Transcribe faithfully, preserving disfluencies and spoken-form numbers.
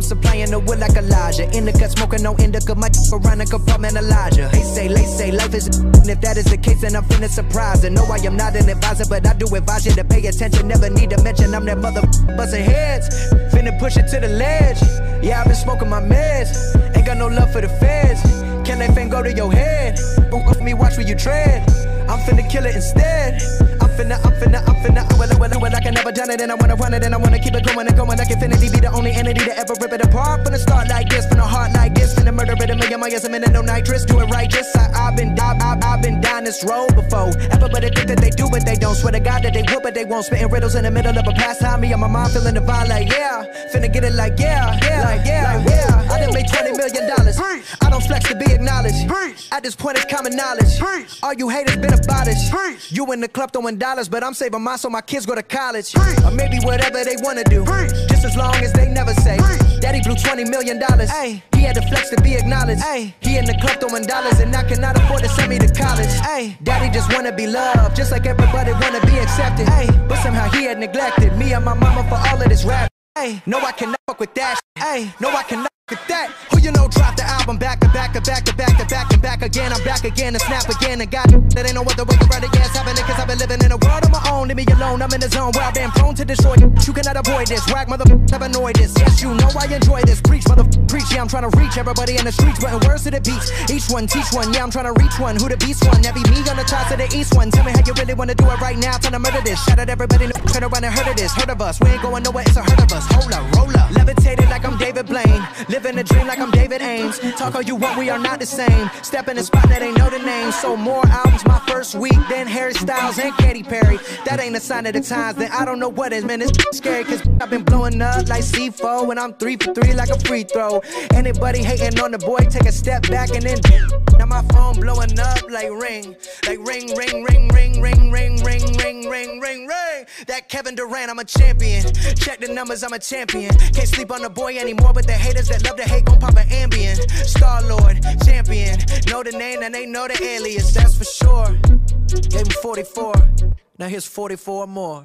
supplying the wood like Elijah. In the cut smoking no indica, my around the compartment Elijah. They say, they say life is and if that is the case, then I'm finna surprise her. No, I am not an advisor, but I do advise you to pay attention. Never need to mention I'm that mother busting heads. Finna push it to the ledge. Yeah, I've been smoking my meds. Ain't got no love for the feds. Can that thing go to your head? Off me, watch where you tread. I'm finna kill it instead. I'm finna, I'm finna, I'm finna. Well, well, well, I can never done it, and I wanna run it, and I wanna keep it going and going like infinity. Be the only entity to ever rip it apart. Finna start like this, finna heart like this, finna murder it a million miles a minute, no nitrous. Do it righteous. I, I've been, I've, I've, I've been down this road before. Everybody think that they do, but they don't. Swear to God that they would, but they won't. Spitting riddles in the middle of a pastime. Me and my mom feeling divine, like yeah. Finna get it like yeah, yeah, like yeah, like, yeah. I done made twenty million dollars. I don't flex to be acknowledged. At this point, it's common knowledge. All you haters been abolished. You in the club throwing dollars, but I'm saving mine so my kids go to college. Or maybe whatever they wanna do, just as long as they never say Daddy blew twenty million dollars. Ay, he had to flex to be acknowledged. Ay, he in the club throwing dollars and I cannot afford to send me to college. Ay, Daddy just wanna be loved, just like everybody wanna be accepted. Ay, but somehow he had neglected me and my mama for all of this rap. Ay, no, I cannot fuck with that. Ay, no, I cannot fuck with that. Who you know dropped the album back to back to back to back to back and back again. I'm back again and snap again and got that ain't no other way around it. Yeah, it's happening cause I've been living in a world of my own. Leave me alone, I'm in the zone where I've been prone to destroy. You cannot avoid this, whack motherfuckers have annoyed this. Yes, you know I enjoy this, preach mother preach. Yeah, I'm trying to reach everybody in the streets, putting words to the beats. Each one teach one, yeah, I'm trying to reach one. Who the beast one? That be me on the top to the east one. Tell me how you really wanna do it right now, trying to murder this. Shout out everybody, no, turn around and heard of this. Heard of us, we ain't going nowhere, it's a hurt of us. Hold up, roll up, levitated like I'm David Blaine. Living a dream like I'm David Ames. Talk all you want, we are not the same. Step in the spot that ain't know the name. So more albums my first week than Harry Styles and Katy Perry. That ain't a sign of the times, then I don't know what is. Man, it's scary cause I've been blowing up like C four and I'm three for three like a free throw. Anybody hating on the boy, take a step back and then now my phone blowing up like ring. Like ring, ring, ring, ring, ring, ring, ring, ring, ring, ring, ring. That Kevin Durant, I'm a champion. Check the numbers, I'm a champion. Can't sleep on the boy anymore, but the haters that love to hate gon' pop an Ambien. Star-Lord, champion. Know the name and they know the alias, that's for sure. Gave him forty-four, now here's forty-four more.